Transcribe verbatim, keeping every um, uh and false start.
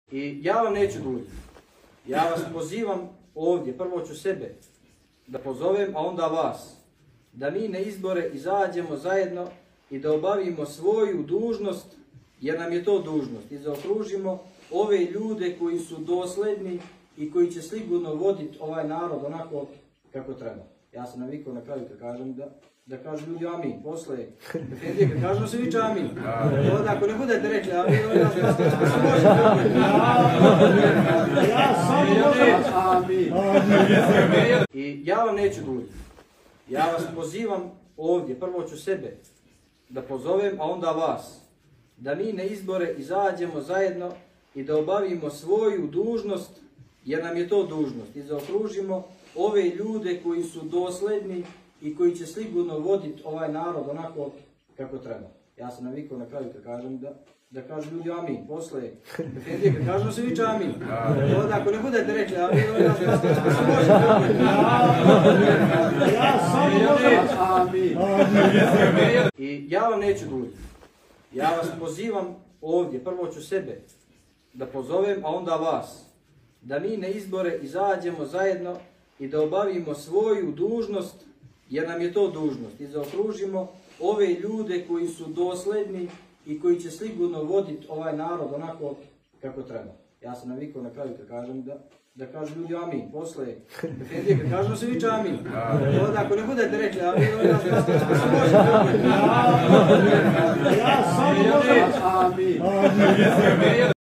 I ja vam neću duljiti. Ja vas pozivam ovdje, prvo ću sebe da pozovem, a onda vas, da mi na izbore izađemo zajedno i da obavimo svoju dužnost, jer nam je to dužnost, i zaokružimo ove ljude koji su dosledni i koji će sigurno voditi ovaj narod onako kako treba. Ja sam navikao na kraju kad kažem da, da kažu ljudi amin. Posle, kad kažu se viče amin. Onda ako ne budete rekli amin, onda se možete amin. I ja vam neću duljiti. Ja vas pozivam ovdje, prvo ću sebe da pozovem, a onda vas, da mi na izbore izađemo zajedno i da obavimo svoju dužnost, jer nam je to dužnost, i zaokružimo ove ljude koji su dosledni i koji će sigurno voditi ovaj narod onako kako treba. Ja sam navikao na kraju kad kažem da, da kažu ljudi amin. Posle, kad kažu se viče amin. Onda ako ne budete rekli amin, onda se možete amin. I ja vam neću duljiti. Ja vas pozivam ovdje, prvo ću sebe da pozovem, a onda vas, da mi na izbore izađemo zajedno i da obavimo svoju dužnost, jer nam je to dužnost, i zaokružimo ove ljude koji su dosledni i koji će sigurno voditi ovaj narod onako kako treba. Ja sam navikao na kraju kad kažem da, da kažu ljudi amin. Posle, kad kažu se viče amin. Onda ako ne budete rekli amin, onda se možete amin.